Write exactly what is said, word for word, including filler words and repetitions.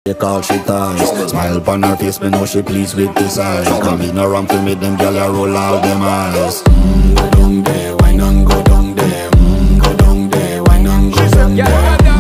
Take all she ties. Smile upon her face, me know she pleased with this eyes. Come in around to make them gyal a roll out them eyes. Mm, go down there, wine and go down there. Mm, go down there, wine and go down there.